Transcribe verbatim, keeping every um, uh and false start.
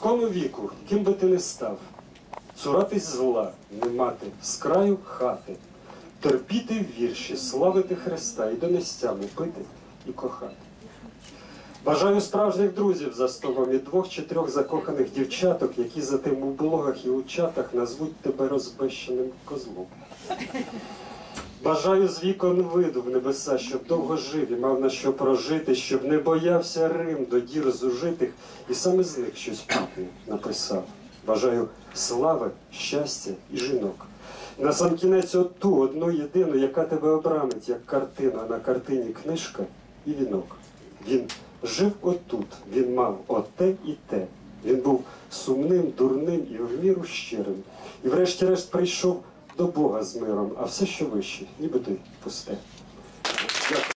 Спокону віку, ким би ти не став, цуратись зла, не мати з краю хати, терпіти вірші, славити Христа і до нестями пити і кохати. Бажаю справжніх друзів за столом і двох чи трьох закоханих дівчаток, які за тим у блогах і у чатах назвуть тебе розбещеним козлом. Бажаю з вікон виду в небеса, щоб довго жив і мав на що прожити, щоб не боявся Рим до дір зужитих, і саме з них щось путне написав. Бажаю слави, щастя і жінок. Насамкінець оту, одну єдину, яка тебе обрамить, як картина, на картині книжка і вінок. Він жив отут, він мав оте і те. Він був сумним, дурним і в міру щирим. І врешті-решт прийшов до Бога з миром, а все, що вище, ніби ти пусте. Дякую.